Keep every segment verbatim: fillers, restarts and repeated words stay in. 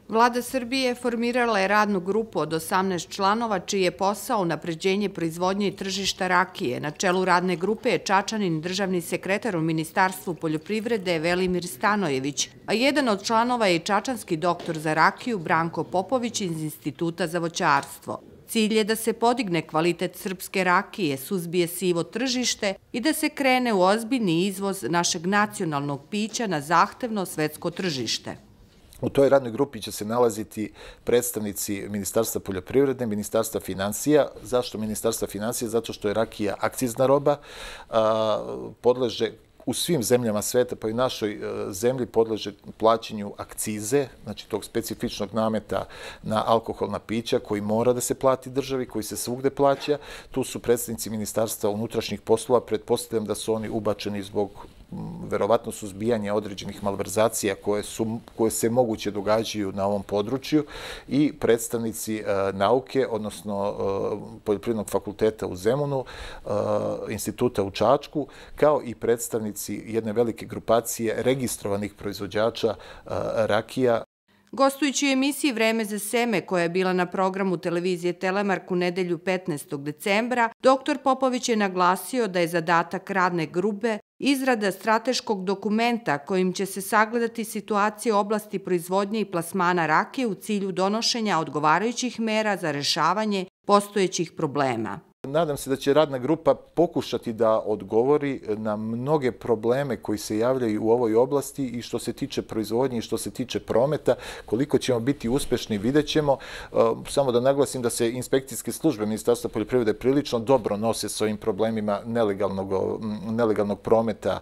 Vlada Srbije formirala je radnu grupu od osamnaest članova čiji je posao unapređenje proizvodnje i tržišta rakije. Na čelu radne grupe je Čačanin, državni sekretar u Ministarstvu poljoprivrede Velimir Stanojević, a jedan od članova je i čačanski doktor za rakiju Branko Popović iz Instituta za voćarstvo. Cilj je da se podigne kvalitet srpske rakije, suzbije sivo tržište i da se krene u ozbiljni izvoz našeg nacionalnog pića na zahtevno svetsko tržište. U toj radnoj grupi će se nalaziti predstavnici Ministarstva poljoprivrede, Ministarstva finansija. Zašto Ministarstva finansija? Zato što je rakija akcizna roba, podleže u svim zemljama sveta, pa i našoj zemlji podleže plaćanju akcize, znači tog specifičnog nameta na alkoholna pića koji mora da se plati državi, koji se svugde plaća. Tu su predstavnici Ministarstva unutrašnjih poslova, pretpostavljam da su oni ubačeni zbog verovatno suzbijanja određenih malverzacija koje, su, koje se moguće događaju na ovom području i predstavnici nauke, odnosno Poljoprivrednog fakulteta u Zemunu, Instituta u Čačku, kao i predstavnici jedne velike grupacije registrovanih proizvođača rakija. Gostujući u emisiji Vreme za seme, koja je bila na programu televizije Telemark u nedelju petnaestog decembra, doktor Popović je naglasio da je zadatak radne grupe izrada strateškog dokumenta kojim će se sagledati situacija u oblasti proizvodnje i plasmana rakije u cilju donošenja odgovarajućih mera za rešavanje postojećih problema. Nadam se da će radna grupa pokušati da odgovori na mnoge probleme koji se javljaju u ovoj oblasti i što se tiče proizvodnje i što se tiče prometa. Koliko ćemo biti uspešni, vidjet ćemo. Samo da naglasim da se inspekcijske službe Ministarstva poljoprivrede prilično dobro nose s ovim problemima nelegalnog, nelegalnog prometa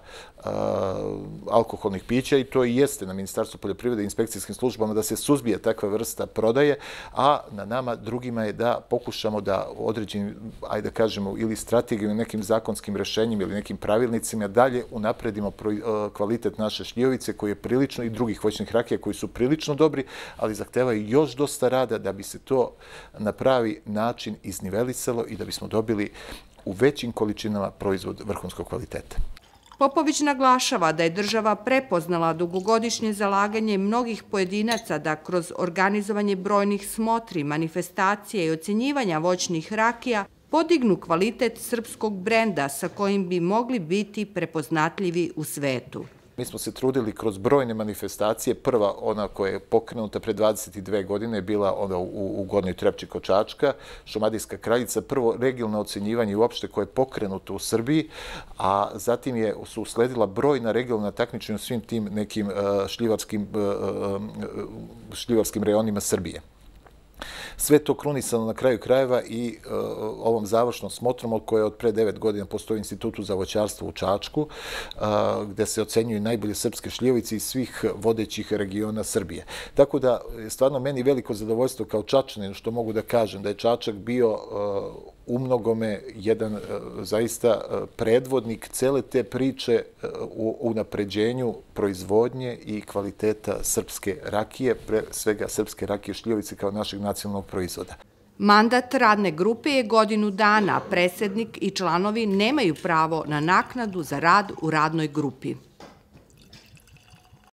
alkoholnih pića i to i jeste na Ministarstvu poljoprivrede i inspekcijskim službama da se suzbije takva vrsta prodaje, a na nama drugima je da pokušamo da određeni, ajde da kažemo, ili strategijom, ili nekim zakonskim rešenjima ili nekim pravilnicima dalje unapredimo kvalitet naše šljivovice koji je prilično i drugih voćnih rakija koji su prilično dobri, ali zahtevaju još dosta rada da bi se to na pravi način iznivelisalo i da bismo dobili u većim količinama proizvod vrhunskog kvaliteta. Popović naglašava da je država prepoznala dugogodišnje zalaganje mnogih pojedinaca da kroz organizovanje brojnih smotri, manifestacije i ocenjivanja voćnih rakija podignu kvalitet srpskog brenda sa kojim bi mogli biti prepoznatljivi u svetu. Mi smo se trudili kroz brojne manifestacije. Prva, ona koja je pokrenuta pre dvadeset dve godine, je bila ona u, u Gornjoj Trepči kod Čačka, Šumadijska kraljica. Prvo, regionalno ocenjivanje uopšte koje je pokrenuto u Srbiji, a zatim je, su usledila brojna regionalna takmičenja u svim tim nekim uh, šljivarskim, uh, šljivarskim rejonima Srbije. Sve to krunisano na kraju krajeva i uh, ovom završnom smotrom od koje od pre devet godina postoji Institutu za voćarstvo u Čačku, uh, gde se ocenjuju najbolje srpske šljivovice iz svih vodećih regiona Srbije. Tako da je stvarno meni veliko zadovoljstvo kao Čačanin što mogu da kažem da je Čačak bio uh, umnogome jedan zaista predvodnik cele te priče u unapređenju proizvodnje i kvaliteta srpske rakije, pre svega srpske rakije šljivovice kao našeg nacionalnog proizvoda. Mandat radne grupe je godinu dana, predsednik i članovi nemaju pravo na naknadu za rad u radnoj grupi.